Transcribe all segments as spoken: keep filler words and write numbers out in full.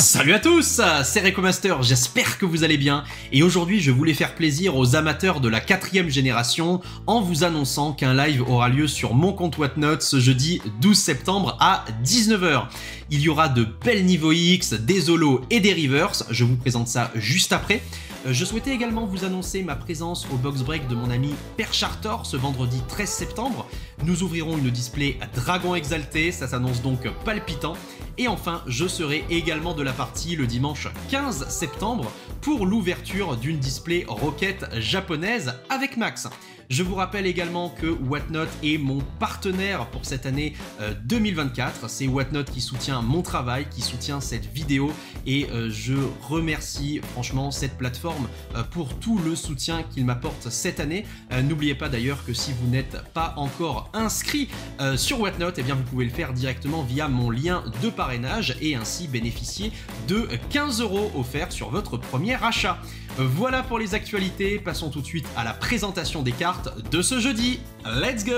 Salut à tous, c'est Recomaster, j'espère que vous allez bien et aujourd'hui je voulais faire plaisir aux amateurs de la quatrième génération en vous annonçant qu'un live aura lieu sur mon compte Whatnot ce jeudi douze septembre à dix-neuf heures. Il y aura de belles niveaux X, des holos et des reverse, je vous présente ça juste après. Je souhaitais également vous annoncer ma présence au box break de mon ami Perchartor ce vendredi treize septembre. Nous ouvrirons une display Dragon Exalté, ça s'annonce donc palpitant. Et enfin, je serai également de la partie le dimanche quinze septembre pour l'ouverture d'une display Rocket japonaise avec Max. Je vous rappelle également que Whatnot est mon partenaire pour cette année euh, deux mille vingt-quatre. C'est Whatnot qui soutient mon travail, qui soutient cette vidéo et euh, je remercie franchement cette plateforme euh, pour tout le soutien qu'il m'apporte cette année. Euh, N'oubliez pas d'ailleurs que si vous n'êtes pas encore inscrit euh, sur Whatnot, eh bien vous pouvez le faire directement via mon lien de parrainage et ainsi bénéficier de quinze euros offerts sur votre premier achat. Voilà pour les actualités, passons tout de suite à la présentation des cartes de ce jeudi. Let's go!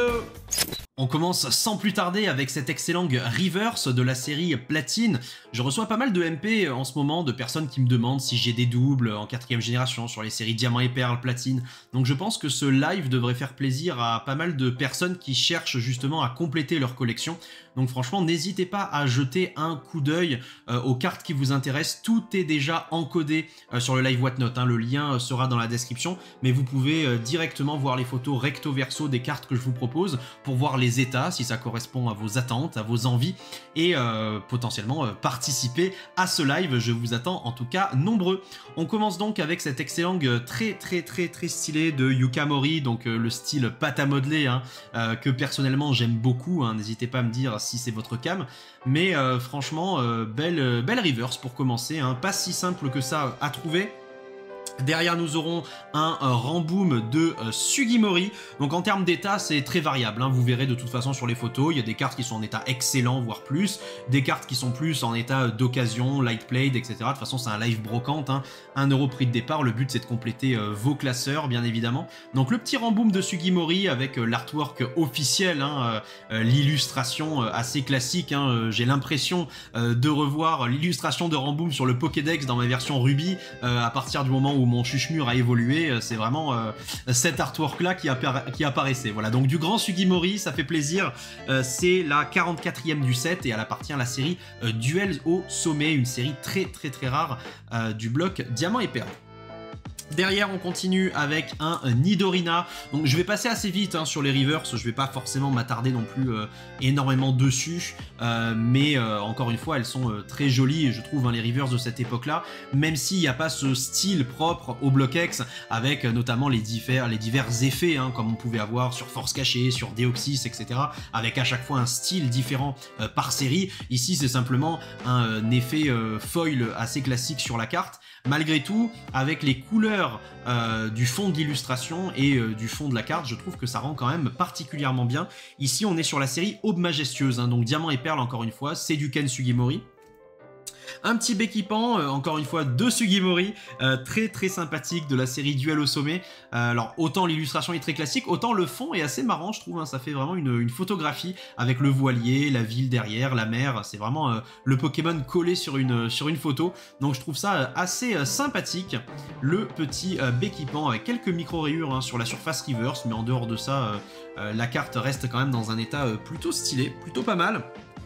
On commence sans plus tarder avec cette excellente reverse de la série Platine. Je reçois pas mal de M P en ce moment de personnes qui me demandent si j'ai des doubles en quatrième génération sur les séries Diamant et Perle, Platine. Donc je pense que ce live devrait faire plaisir à pas mal de personnes qui cherchent justement à compléter leur collection. Donc franchement, n'hésitez pas à jeter un coup d'œil euh, aux cartes qui vous intéressent. Tout est déjà encodé euh, sur le live Whatnot, hein. Le lien euh, sera dans la description, mais vous pouvez euh, directement voir les photos recto verso des cartes que je vous propose pour voir les états, si ça correspond à vos attentes, à vos envies, et euh, potentiellement euh, participer à ce live. Je vous attends en tout cas nombreux. On commence donc avec cette excellente euh, très très très très stylée de Yuka Mori, donc euh, le style pâte à modeler, hein, euh, que personnellement j'aime beaucoup, hein. N'hésitez pas à me dire si c'est votre cam, mais euh, franchement euh, belle, euh, belle reverse pour commencer, hein. Pas si simple que ça à trouver. Derrière, nous aurons un euh, Ramboom de euh, Sugimori. Donc en termes d'état, c'est très variable, hein. Vous verrez de toute façon sur les photos, il y a des cartes qui sont en état excellent, voire plus. Des cartes qui sont plus en état d'occasion, light played, et cetera. De toute façon, c'est un live brocante, hein. un euro prix de départ. Le but, c'est de compléter euh, vos classeurs, bien évidemment. Donc le petit Ramboom de Sugimori avec euh, l'artwork officiel, hein, euh, l'illustration euh, assez classique, hein. euh, J'ai l'impression euh, de revoir l'illustration de Ramboom sur le Pokédex dans ma version Ruby euh, à partir du moment où mon chuchemur a évolué. C'est vraiment euh, cet artwork là qui, appara qui apparaissait. Voilà, donc du grand Sugimori, ça fait plaisir. Euh, c'est la quarante-quatrième du set et elle appartient à la série euh, Duels au sommet, une série très très très rare euh, du bloc Diamant et Perle. Derrière, on continue avec un Nidorina. Donc je vais passer assez vite hein, sur les reverse, je vais pas forcément m'attarder non plus euh, énormément dessus, euh, mais euh, encore une fois, elles sont euh, très jolies, je trouve, hein, les reverse de cette époque-là, même s'il n'y a pas ce style propre au bloc X, avec euh, notamment les divers, les divers effets, hein, comme on pouvait avoir sur Force Cachée, sur Deoxys, et cetera, avec à chaque fois un style différent euh, par série. Ici, c'est simplement un euh, effet euh, foil assez classique sur la carte. Malgré tout, avec les couleurs euh, du fond de l'illustration et euh, du fond de la carte, je trouve que ça rend quand même particulièrement bien. Ici, on est sur la série Aube Majestueuse, hein, donc Diamant et Perle, encore une fois, c'est du Ken Sugimori. Un petit Béquipant, euh, encore une fois, de Sugimori, euh, très très sympathique, de la série Duel au sommet. Euh, alors, autant l'illustration est très classique, autant le fond est assez marrant, je trouve, hein. Ça fait vraiment une, une photographie avec le voilier, la ville derrière, la mer. C'est vraiment euh, le Pokémon collé sur une, sur une photo. Donc, je trouve ça euh, assez euh, sympathique. Le petit euh, Béquipant avec quelques micro-rayures hein, sur la surface reverse, mais en dehors de ça, euh, euh, la carte reste quand même dans un état euh, plutôt stylé, plutôt pas mal.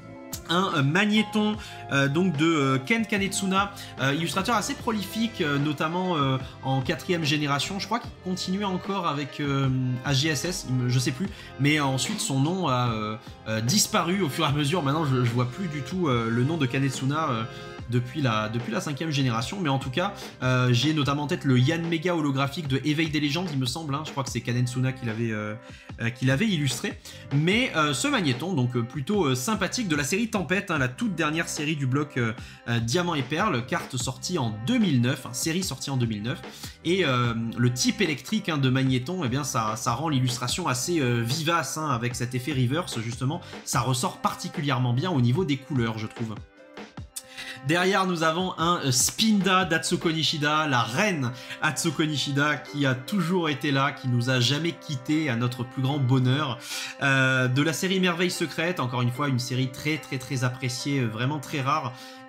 Un euh, magnéton euh, donc de euh, Ken Kanetsuna, euh, illustrateur assez prolifique, euh, notamment euh, en quatrième génération. Je crois qu'il continuait encore avec euh, A G S S, je sais plus, mais ensuite son nom a euh, euh, disparu au fur et à mesure. Maintenant, je, je vois plus du tout euh, le nom de Kanetsuna. Euh, depuis la, depuis la cinquième génération, mais en tout cas euh, j'ai notamment en tête le Yann Mega holographique de Éveil des légendes, il me semble, hein. Je crois que c'est Kanetsuna qui l'avait euh, euh, qui l'avait illustré, mais euh, ce magnéton donc euh, plutôt euh, sympathique de la série Tempête, hein, la toute dernière série du bloc euh, euh, Diamant et Perle, carte sortie en deux mille neuf, hein, série sortie en deux mille neuf, et euh, le type électrique hein, de magnéton, eh bien ça, ça rend l'illustration assez euh, vivace hein, avec cet effet reverse justement, ça ressort particulièrement bien au niveau des couleurs, je trouve. Derrière, nous avons un Spinda d'Atsuko Nishida, la reine Atsuko Nishida, qui a toujours été là, qui nous a jamais quitté à notre plus grand bonheur. Euh, de la série Merveille Secrète, encore une fois, une série très très très appréciée, vraiment très rare.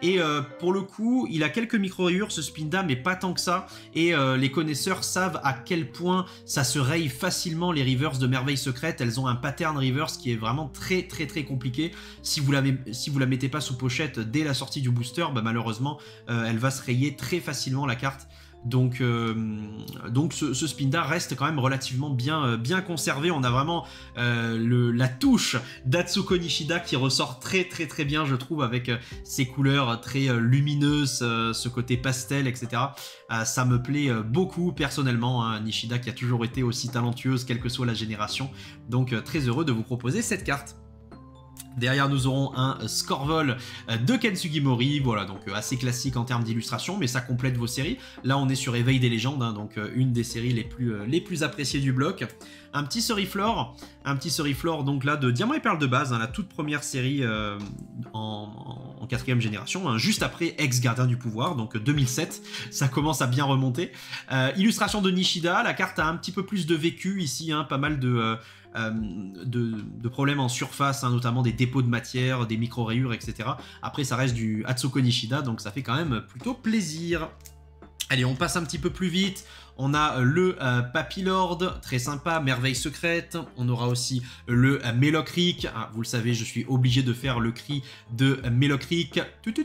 Et euh, pour le coup, il a quelques micro-rayures ce Spinda, mais pas tant que ça. Et euh, les connaisseurs savent à quel point ça se raye facilement les reverse de Merveille Secrète. Elles ont un pattern reverse qui est vraiment très très très compliqué. Si vous la, si vous la mettez pas sous pochette dès la sortie du booster, bah, malheureusement, euh, elle va se rayer très facilement la carte. Donc, euh, donc ce, ce Spinda reste quand même relativement bien, euh, bien conservé. On a vraiment euh, le, la touche d'Atsuko Nishida qui ressort très très très bien, je trouve, avec euh, ses couleurs très euh, lumineuses, euh, ce côté pastel, et cetera. Euh, ça me plaît euh, beaucoup personnellement, hein, Nishida qui a toujours été aussi talentueuse, quelle que soit la génération. Donc euh, très heureux de vous proposer cette carte. Derrière, nous aurons un Scorvol de Ken Sugimori, voilà, donc assez classique en termes d'illustration, mais ça complète vos séries. Là, on est sur Éveil des légendes, hein, donc une des séries les plus, les plus appréciées du bloc. Un petit Suriflore, un petit Suriflore, donc là, de Diamant et Perle de base, hein, la toute première série euh, en, en quatrième génération, hein, juste après Ex-Gardien du Pouvoir, donc deux mille sept, ça commence à bien remonter. Euh, illustration de Nishida, la carte a un petit peu plus de vécu ici, hein, pas mal de... Euh, Euh, de, de problèmes en surface, hein, notamment des dépôts de matière, des micro-rayures, et cetera. Après, ça reste du Atsuko Nishida, donc ça fait quand même plutôt plaisir. Allez, on passe un petit peu plus vite. On a le euh, Papillord, très sympa, Merveille Secrète. On aura aussi le euh, Melocric. Ah, vous le savez, je suis obligé de faire le cri de euh, Melocric.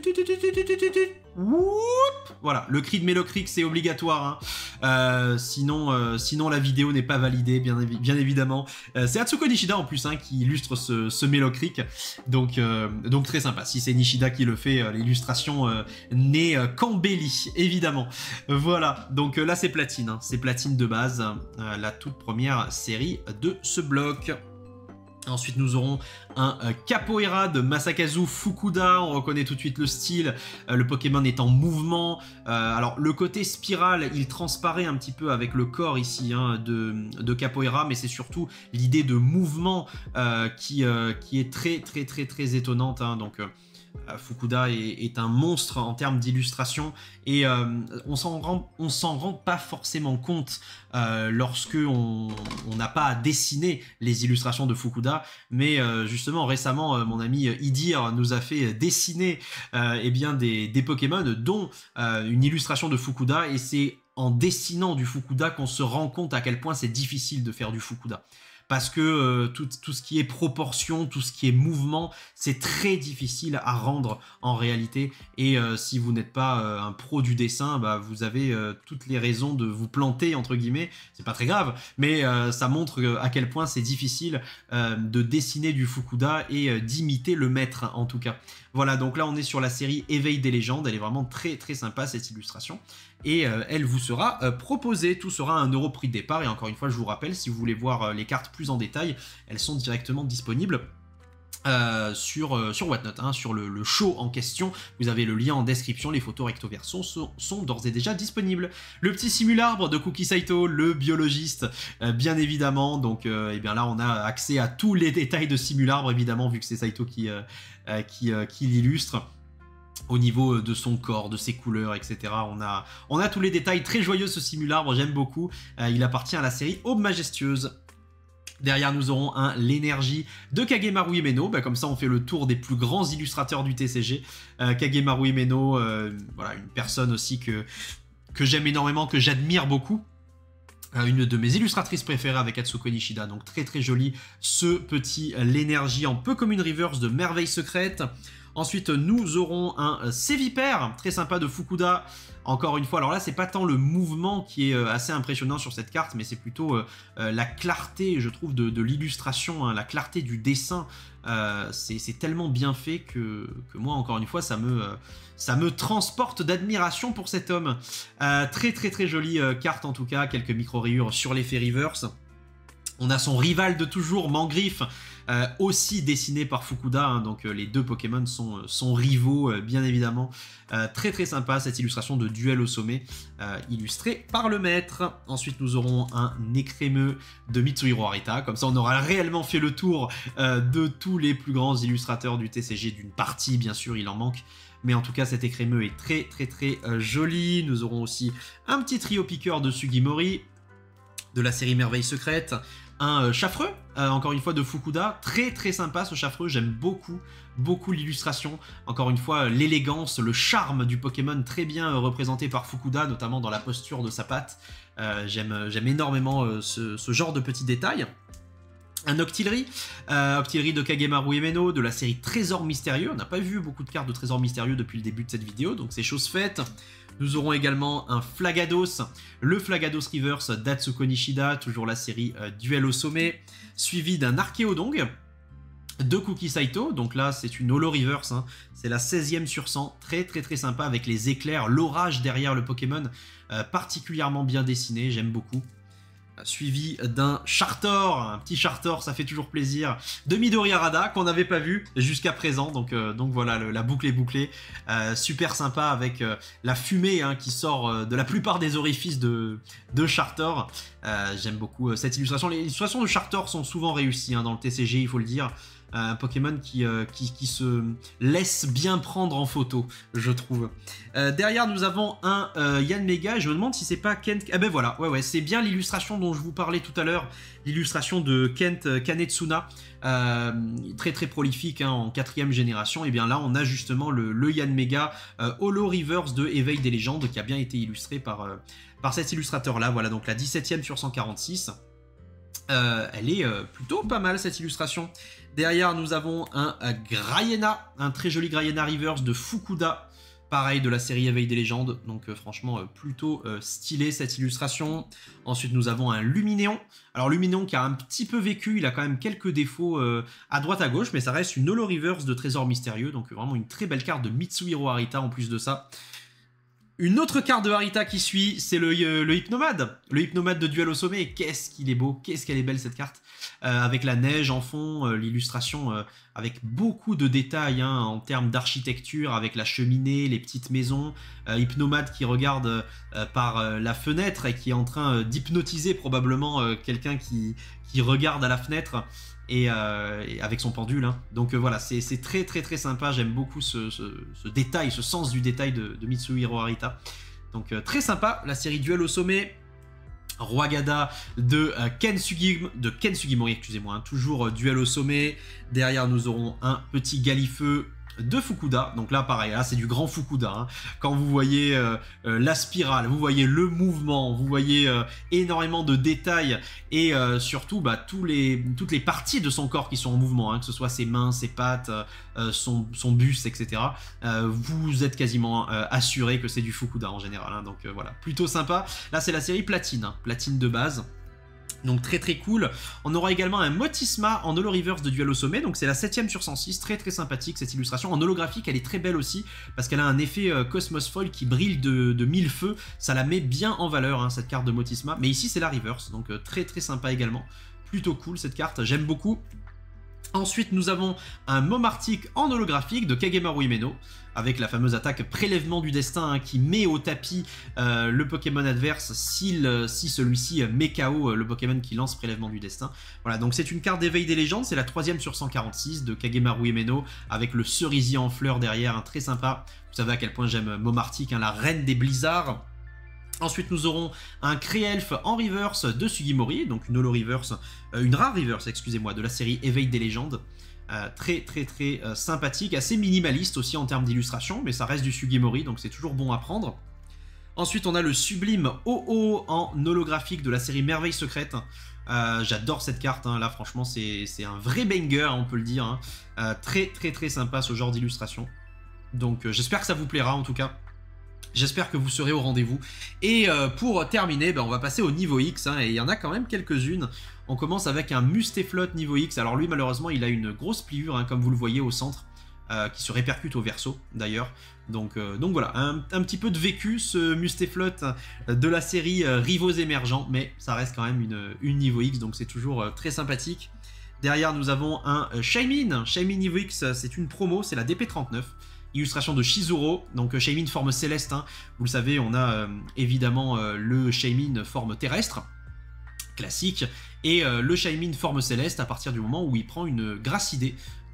Voilà, le cri de Melocric, c'est obligatoire. Hein. Euh, sinon, euh, sinon, la vidéo n'est pas validée, bien, bien évidemment. Euh, c'est Atsuko Nishida en plus hein, qui illustre ce, ce Melocric. Donc, euh, donc très sympa. Si c'est Nishida qui le fait, euh, l'illustration euh, n'est euh, qu'embellie, évidemment. Voilà, donc euh, là c'est platine. Hein. C'est platine de base, euh, la toute première série de ce bloc. Ensuite, nous aurons un euh, Capoeira de Masakazu Fukuda. On reconnaît tout de suite le style. Euh, le Pokémon est en mouvement. Euh, alors, le côté spirale, il transparaît un petit peu avec le corps ici hein, de, de Capoeira, mais c'est surtout l'idée de mouvement euh, qui, euh, qui est très, très, très, très étonnante. Hein, donc, euh, Fukuda est, est un monstre en termes d'illustration et euh, on s'en rend, on s'en rend pas forcément compte euh, lorsque on n'a pas à dessiner les illustrations de Fukuda, mais euh, justement récemment euh, mon ami Idir nous a fait dessiner euh, eh bien des, des Pokémon dont euh, une illustration de Fukuda et c'est en dessinant du Fukuda qu'on se rend compte à quel point c'est difficile de faire du Fukuda. Parce que euh, tout, tout ce qui est proportion, tout ce qui est mouvement, c'est très difficile à rendre en réalité. Et euh, si vous n'êtes pas euh, un pro du dessin, bah, vous avez euh, toutes les raisons de vous planter, entre guillemets. C'est pas très grave, mais euh, ça montre euh, à quel point c'est difficile euh, de dessiner du Fukuda et euh, d'imiter le maître, en tout cas. Voilà, donc là on est sur la série Éveil des légendes. Elle est vraiment très très sympa cette illustration. Et euh, elle vous sera euh, proposée. Tout sera à un euro prix de départ. Et encore une fois, je vous rappelle, si vous voulez voir euh, les cartes plus en détail, elles sont directement disponibles euh, sur, euh, sur Whatnot, hein, sur le, le show en question. Vous avez le lien en description. Les photos recto verso sont, sont d'ores et déjà disponibles. Le petit simularbre de Kuki Saito, le biologiste, euh, bien évidemment. Donc, euh, et bien là, on a accès à tous les détails de simularbre, évidemment, vu que c'est Saito qui, euh, euh, qui, euh, qui l'illustre. Au niveau de son corps, de ses couleurs, et cetera. On a, on a tous les détails. Très joyeux ce simularbre, j'aime beaucoup. Euh, il appartient à la série Aube Majestueuse. Derrière, nous aurons un l'énergie de Kagemaru Himeno. Bah, comme ça, on fait le tour des plus grands illustrateurs du T C G. Euh, Kagemaru Himeno, euh, voilà, une personne aussi que, que j'aime énormément, que j'admire beaucoup. Euh, une de mes illustratrices préférées avec Atsuko Nishida. Donc très très joli ce petit euh, l'énergie en peu comme une reverse de Merveille Secrète. Ensuite, nous aurons un Sévipère, très sympa de Fukuda. Encore une fois, alors là, c'est pas tant le mouvement qui est assez impressionnant sur cette carte, mais c'est plutôt euh, la clarté, je trouve, de, de l'illustration, hein, la clarté du dessin. Euh, c'est tellement bien fait que, que moi, encore une fois, ça me, euh, ça me transporte d'admiration pour cet homme. Euh, très très très jolie euh, carte en tout cas, quelques micro-rayures sur l'effet reverse. On a son rival de toujours, Mangriffe, euh, aussi dessiné par Fukuda, hein, donc euh, les deux Pokémon sont, sont rivaux, euh, bien évidemment. Euh, très très sympa cette illustration de duel au sommet, euh, illustrée par le maître. Ensuite nous aurons un écrémeux de Mitsuhiro Arita, comme ça on aura réellement fait le tour euh, de tous les plus grands illustrateurs du T C G, d'une partie bien sûr, il en manque. Mais en tout cas, cet écrémeux est très très très euh, joli. Nous aurons aussi un petit trio piqueur de Sugimori, de la série Merveille Secrète. un euh, Chafreux, euh, encore une fois de Fukuda, très très sympa ce Chafreux, j'aime beaucoup, beaucoup l'illustration, encore une fois euh, l'élégance, le charme du Pokémon très bien euh, représenté par Fukuda, notamment dans la posture de sa patte, euh, j'aime j'aime énormément euh, ce, ce genre de petits détails. Un Octillery, euh, Octillery de Kagemaru Emeno, de la série Trésor Mystérieux. On n'a pas vu beaucoup de cartes de Trésor Mystérieux depuis le début de cette vidéo, donc c'est chose faite. Nous aurons également un Flagados, le Flagados Reverse d'Atsuko Nishida, toujours la série euh, Duel au sommet, suivi d'un Archéodong de Kuki Saito, donc là c'est une Holo Reverse, hein. C'est la seizième sur cent, très très très sympa avec les éclairs, l'orage derrière le Pokémon, euh, particulièrement bien dessiné, j'aime beaucoup. Suivi d'un Chartor, un petit Chartor, ça fait toujours plaisir, de Midori Harada, qu'on n'avait pas vu jusqu'à présent, donc, euh, donc voilà, le, la boucle est bouclée, euh, super sympa avec euh, la fumée hein, qui sort euh, de la plupart des orifices de, de Chartor, euh, j'aime beaucoup euh, cette illustration, les illustrations de Chartor sont souvent réussies hein, dans le T C G, il faut le dire, un Pokémon qui, euh, qui, qui se laisse bien prendre en photo, je trouve. Euh, derrière, nous avons un euh, Yanmega, et je me demande si c'est pas Kent... Ah ben voilà, ouais, ouais, c'est bien l'illustration dont je vous parlais tout à l'heure, l'illustration de Kent Kanetsuna, euh, très très prolifique hein, en quatrième génération, et bien là, on a justement le, le Yanmega euh, Holo Reverse de Éveil des légendes, qui a bien été illustré par, euh, par cet illustrateur-là, voilà, donc la dix-septième sur cent quarante-six. Euh, elle est euh, plutôt pas mal cette illustration. Derrière nous avons un euh, Graiena, un très joli Graiena Reverse de Fukuda, pareil de la série Éveil des légendes, donc euh, franchement euh, plutôt euh, stylé cette illustration. Ensuite nous avons un Luminéon, alors Luminéon qui a un petit peu vécu, il a quand même quelques défauts euh, à droite à gauche, mais ça reste une Holo Reverse de Trésor Mystérieux, donc euh, vraiment une très belle carte de Mitsuhiro Harita en plus de ça. Une autre carte de Harita qui suit, c'est le, euh, le Hypnomade. Le Hypnomade de Duel au sommet. Qu'est-ce qu'il est beau, qu'est-ce qu'elle est belle cette carte. Euh, avec la neige en fond, euh, l'illustration euh, avec beaucoup de détails hein, en termes d'architecture, avec la cheminée, les petites maisons. Euh, Hypnomade qui regarde euh, par euh, la fenêtre et qui est en train euh, d'hypnotiser probablement euh, quelqu'un qui, qui regarde à la fenêtre. Et, euh, et avec son pendule. Hein. Donc euh, voilà, c'est très très très sympa. J'aime beaucoup ce, ce, ce détail, ce sens du détail de, de Mitsuhiro Harita. Donc euh, très sympa. La série Duel au sommet. Rwagada de euh, Ken Sugimori, de Ken Sugimori, excusez-moi. Hein, toujours euh, Duel au sommet. Derrière, nous aurons un petit Galifeu de Fukuda, donc là pareil, là c'est du grand Fukuda, hein. Quand vous voyez euh, euh, la spirale, vous voyez le mouvement, vous voyez euh, énormément de détails et euh, surtout bah, tous les, toutes les parties de son corps qui sont en mouvement, hein, que ce soit ses mains, ses pattes, euh, son, son buste, et cetera. Euh, vous êtes quasiment euh, assuré que c'est du Fukuda en général, hein, donc euh, voilà, plutôt sympa. Là c'est la série Platine, hein, Platine de base. Donc très très cool. On aura également un Motisma en Holo Reverse de Duel au sommet, donc c'est la septième sur cent six, très très sympathique cette illustration. En holographique, elle est très belle aussi, parce qu'elle a un effet euh, Cosmos Foil qui brille de, de mille feux, ça la met bien en valeur hein, cette carte de Motisma, mais ici c'est la Reverse, donc euh, très très sympa également. Plutôt cool cette carte, j'aime beaucoup. Ensuite, nous avons un Momartic en holographique de Kagemaru Emeno, avec la fameuse attaque prélèvement du destin hein, qui met au tapis euh, le Pokémon adverse si, si celui-ci met K O euh, le Pokémon qui lance prélèvement du destin. Voilà, donc c'est une carte d'éveil des légendes, c'est la troisième sur cent quarante-six de Kagemaru Emeno, avec le cerisier en fleurs derrière, hein, très sympa. Vous savez à quel point j'aime Momartic, hein, la reine des blizzards. Ensuite, nous aurons un Cré-Elfe en reverse de Sugimori, donc une holo reverse, euh, une rare reverse, excusez-moi, de la série Éveil des légendes. Euh, très très très euh, sympathique, assez minimaliste aussi en termes d'illustration, mais ça reste du Sugimori, donc c'est toujours bon à prendre. Ensuite, on a le sublime O O en holographique de la série Merveille Secrète. Euh, J'adore cette carte, hein. Là franchement c'est un vrai banger, on peut le dire. Hein. Euh, très très très sympa ce genre d'illustration. Donc euh, j'espère que ça vous plaira en tout cas. J'espère que vous serez au rendez-vous. Et euh, pour terminer, ben, on va passer au niveau X, hein, et il y en a quand même quelques-unes. On commence avec un Mustaflot niveau X. Alors lui, malheureusement, il a une grosse pliure, hein, comme vous le voyez au centre, euh, qui se répercute au verso, d'ailleurs. Donc, euh, donc voilà, un, un petit peu de vécu, ce Mustaflot de la série euh, Rivaux émergents, mais ça reste quand même une, une niveau X, donc c'est toujours euh, très sympathique. Derrière, nous avons un euh, Shaymin. Shaymin niveau X, c'est une promo, c'est la D P trente-neuf. Illustration de Shizuru, donc Shaymin forme céleste, hein. Vous le savez, on a euh, évidemment euh, le Shaymin forme terrestre, classique, et euh, le Shaymin forme céleste à partir du moment où il prend une Gracidée,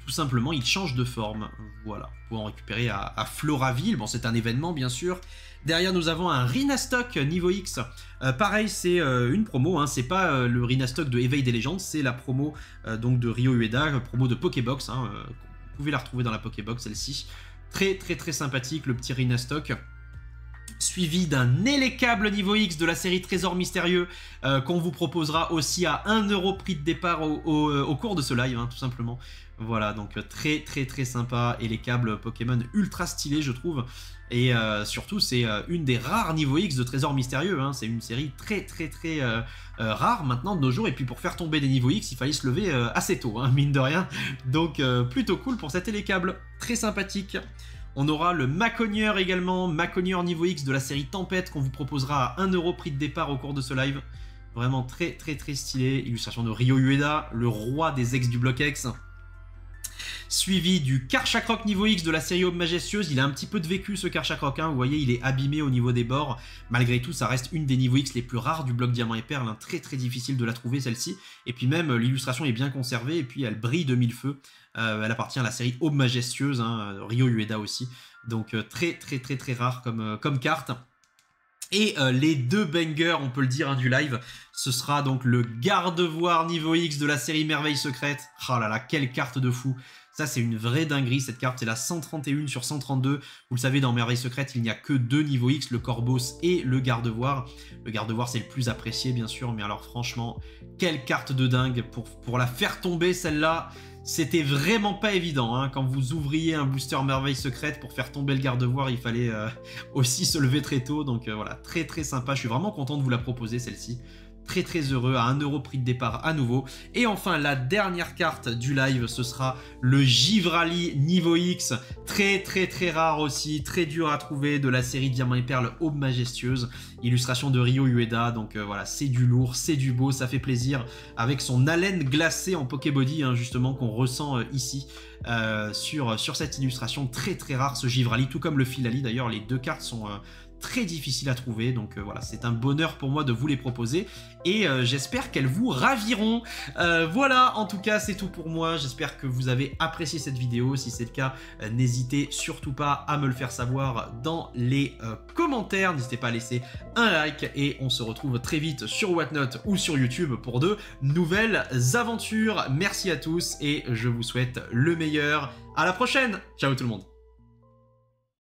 tout simplement il change de forme. Voilà, pour en récupérer à, à Floraville, bon c'est un événement bien sûr. Derrière nous avons un Rhinastock niveau X, euh, pareil c'est euh, une promo, hein. C'est pas euh, le Rhinastock de Éveil des légendes, c'est la promo euh, donc de Ryo Ueda, promo de Pokébox, hein, euh, vous pouvez la retrouver dans la Pokébox celle-ci. Très très très sympathique le petit Rhinastock. Suivi d'un Élécable niveau X de la série Trésor Mystérieux euh, qu'on vous proposera aussi à un euro prix de départ au, au, au cours de ce live, hein, tout simplement. Voilà, donc très très très sympa, Élécable Pokémon ultra stylé je trouve. Et euh, surtout c'est euh, une des rares niveau X de Trésor Mystérieux, hein. C'est une série très très très euh, euh, rare maintenant de nos jours. Et puis pour faire tomber des niveaux X il fallait se lever euh, assez tôt, hein, mine de rien. Donc euh, plutôt cool pour cet Élécable, très sympathique. On aura le Maconieur également, Maconieur niveau X de la série Tempête qu'on vous proposera à un euro prix de départ au cours de ce live. Vraiment très très très stylé. Illustration de Ryo Ueda, le roi des ex du bloc X. Suivi du Karchakrok niveau X de la série Aube Majestueuse. Il a un petit peu de vécu ce Karchakrok, hein. Vous voyez il est abîmé au niveau des bords. Malgré tout ça reste une des niveaux X les plus rares du bloc Diamant et Perle, hein. Très très difficile de la trouver celle-ci. Et puis même l'illustration est bien conservée et puis elle brille de mille feux. Euh, elle appartient à la série Aube Majestueuse, hein, Ryo Ueda aussi. Donc euh, très très très très rare comme, euh, comme carte. Et euh, les deux bangers, on peut le dire, hein, du live, ce sera donc le Gardevoir niveau X de la série Merveille Secrète. Oh là là, quelle carte de fou! Ça, c'est une vraie dinguerie, cette carte. C'est la cent trente et un sur cent trente-deux. Vous le savez, dans Merveille Secrète, il n'y a que deux niveaux X, le Corboss et le Gardevoir. Le Gardevoir, c'est le plus apprécié, bien sûr. Mais alors, franchement, quelle carte de dingue. Pour, pour la faire tomber, celle-là, c'était vraiment pas évident, hein. Quand vous ouvriez un booster Merveille Secrète pour faire tomber le Gardevoir, il fallait euh, aussi se lever très tôt. Donc euh, voilà, très très sympa. Je suis vraiment content de vous la proposer, celle-ci. Très très heureux, à un euro prix de départ à nouveau. Et enfin la dernière carte du live, ce sera le Givrali niveau X, très très très rare aussi, très dur à trouver, de la série Diamant et Perle Aube Majestueuse, illustration de Ryo Ueda. Donc euh, voilà, c'est du lourd, c'est du beau, ça fait plaisir, avec son haleine glacée en Pokébody, hein, justement, qu'on ressent euh, ici euh, sur, sur cette illustration. Très très rare ce Givrali, tout comme le Filali d'ailleurs. Les deux cartes sont euh, très difficiles à trouver, donc euh, voilà, c'est un bonheur pour moi de vous les proposer et euh, j'espère qu'elles vous raviront. Euh, voilà, en tout cas c'est tout pour moi, j'espère que vous avez apprécié cette vidéo. Si c'est le cas, euh, n'hésitez surtout pas à me le faire savoir dans les euh, commentaires, n'hésitez pas à laisser un like et on se retrouve très vite sur Whatnot ou sur YouTube pour de nouvelles aventures. Merci à tous et je vous souhaite le meilleur. À la prochaine, ciao tout le monde.